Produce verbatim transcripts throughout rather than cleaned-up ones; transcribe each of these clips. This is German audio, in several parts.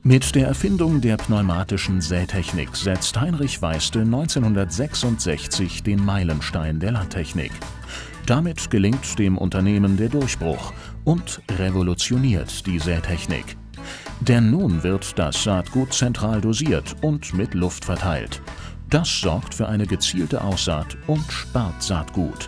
Mit der Erfindung der pneumatischen Sätechnik setzt Heinrich Weiste neunzehnhundertsechsundsechzig den Meilenstein der Landtechnik. Damit gelingt dem Unternehmen der Durchbruch und revolutioniert die Sätechnik. Denn nun wird das Saatgut zentral dosiert und mit Luft verteilt. Das sorgt für eine gezielte Aussaat und spart Saatgut.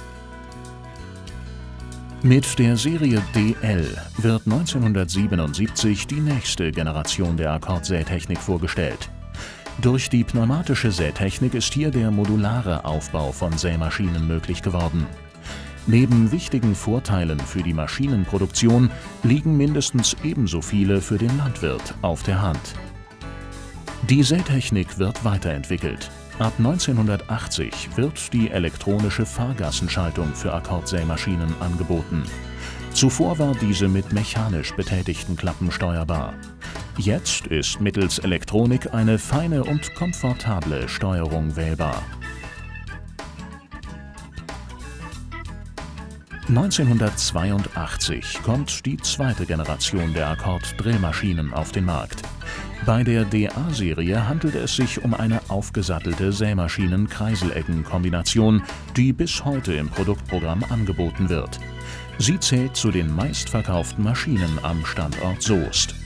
Mit der Serie D L wird neunzehnhundertsiebenundsiebzig die nächste Generation der Akkordsätechnik vorgestellt. Durch die pneumatische Sätechnik ist hier der modulare Aufbau von Sämaschinen möglich geworden. Neben wichtigen Vorteilen für die Maschinenproduktion liegen mindestens ebenso viele für den Landwirt auf der Hand. Die Sätechnik wird weiterentwickelt. Ab neunzehnhundertachtzig wird die elektronische Fahrgassenschaltung für Akkordsämaschinen angeboten. Zuvor war diese mit mechanisch betätigten Klappen steuerbar. Jetzt ist mittels Elektronik eine feine und komfortable Steuerung wählbar. neunzehnhundertzweiundachtzig kommt die zweite Generation der Akkord-Drillmaschinen auf den Markt. Bei der D A-Serie handelt es sich um eine aufgesattelte Sämaschinen-Kreiseleggen-Kombination, die bis heute im Produktprogramm angeboten wird. Sie zählt zu den meistverkauften Maschinen am Standort Soest.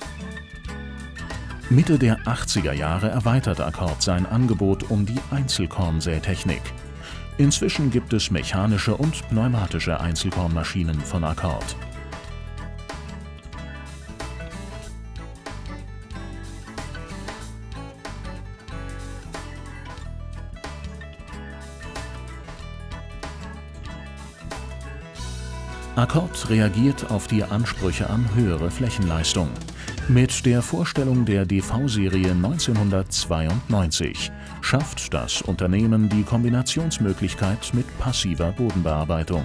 Mitte der achtziger Jahre erweitert Akkord sein Angebot um die Einzelkornsätechnik. Inzwischen gibt es mechanische und pneumatische Einzelkornmaschinen von Akkord. Akkord reagiert auf die Ansprüche an höhere Flächenleistung. Mit der Vorstellung der D V-Serie neunzehnhundertzweiundneunzig schafft das Unternehmen die Kombinationsmöglichkeit mit passiver Bodenbearbeitung.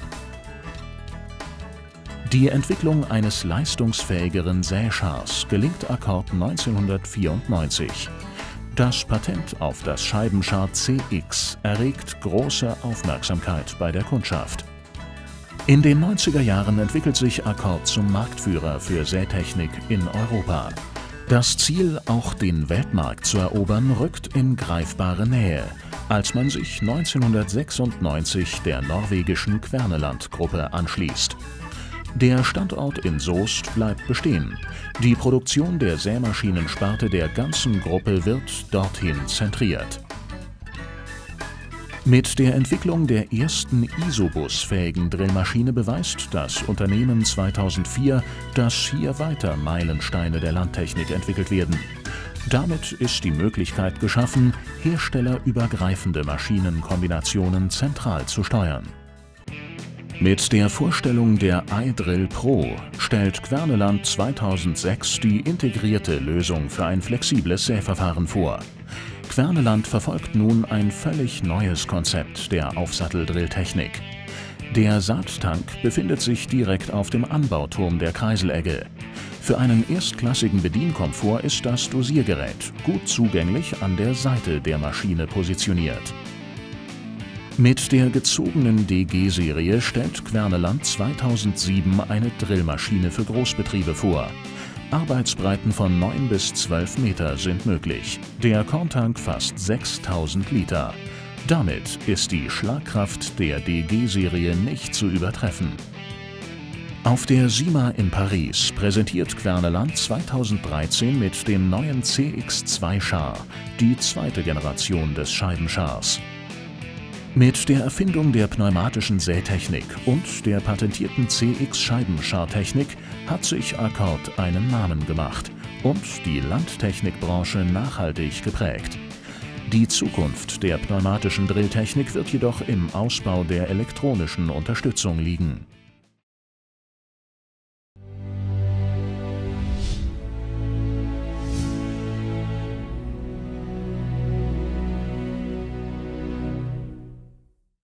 Die Entwicklung eines leistungsfähigeren Säschars gelingt Akkord neunzehnhundertvierundneunzig. Das Patent auf das Scheibenschar C X erregt große Aufmerksamkeit bei der Kundschaft. In den neunziger Jahren entwickelt sich Akkord zum Marktführer für Sätechnik in Europa. Das Ziel, auch den Weltmarkt zu erobern, rückt in greifbare Nähe, als man sich neunzehnhundertsechsundneunzig der norwegischen Kverneland-Gruppe anschließt. Der Standort in Soest bleibt bestehen. Die Produktion der Sämaschinensparte der ganzen Gruppe wird dorthin zentriert. Mit der Entwicklung der ersten Isobus-fähigen Drillmaschine beweist das Unternehmen zweitausendvier, dass hier weiter Meilensteine der Landtechnik entwickelt werden. Damit ist die Möglichkeit geschaffen, herstellerübergreifende Maschinenkombinationen zentral zu steuern. Mit der Vorstellung der iDrill Pro stellt Kverneland zweitausendsechs die integrierte Lösung für ein flexibles Säverfahren vor. Kverneland verfolgt nun ein völlig neues Konzept der Aufsatteldrilltechnik. Der Saattank befindet sich direkt auf dem Anbauturm der Kreiselegge. Für einen erstklassigen Bedienkomfort ist das Dosiergerät gut zugänglich an der Seite der Maschine positioniert. Mit der gezogenen D G-Serie stellt Kverneland zweitausendsieben eine Drillmaschine für Großbetriebe vor. Arbeitsbreiten von neun bis zwölf Meter sind möglich. Der Korntank fasst sechstausend Liter. Damit ist die Schlagkraft der D G-Serie nicht zu übertreffen. Auf der SIMA in Paris präsentiert Kverneland zweitausenddreizehn mit dem neuen C X zwei Schar die zweite Generation des Scheibenschars. Mit der Erfindung der pneumatischen Sätechnik und der patentierten C X-Scheibenschartechnik hat sich Akkord einen Namen gemacht und die Landtechnikbranche nachhaltig geprägt. Die Zukunft der pneumatischen Drilltechnik wird jedoch im Ausbau der elektronischen Unterstützung liegen.